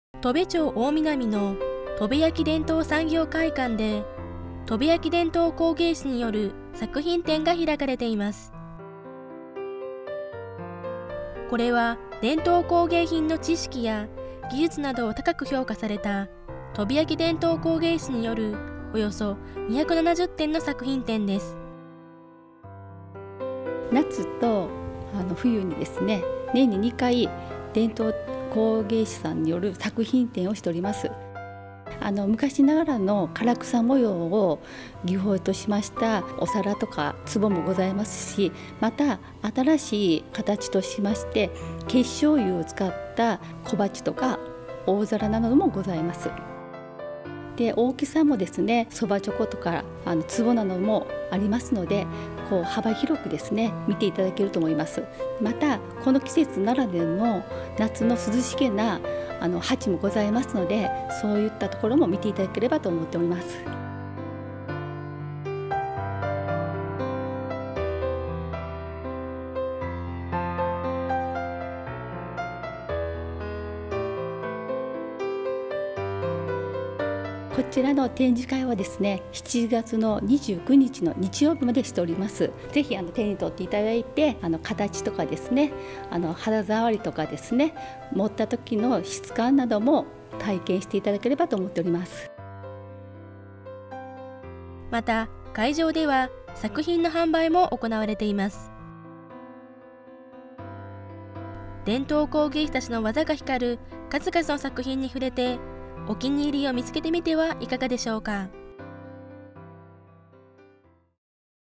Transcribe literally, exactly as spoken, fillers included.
砥部町大南の砥部焼伝統産業会館で、砥部焼伝統工芸士による作品展が開かれています。これは伝統工芸品の知識や技術などを高く評価された砥部焼伝統工芸士によるおよそにひゃくななじゅってんの作品展です。 夏とあの冬にですね、年ににかい伝統工芸士さんによる作品展をしております。あの昔ながらの唐草模様を技法としましたお皿とか壺もございますし、また新しい形としまして結晶油を使った小鉢とか大皿などもございます。で大きさもですね、そばちょことかあの壺などもありますので、こう幅広くですね見ていただけると思います。またこの季節ならでの夏の涼しげなあの鉢もございますので、そういったところも見ていただければと思っております。こちらの展示会はですね、しちがつのにじゅうくにちの日曜日までしております。ぜひあの手に取っていただいて、あの形とかですね、あの肌触りとかですね、持った時の質感なども体験していただければと思っております。 また会場では作品の販売も行われています。伝統工芸士たちの技が光る数々の作品に触れて、お気に入りを見つけてみてはいかがでしょうか。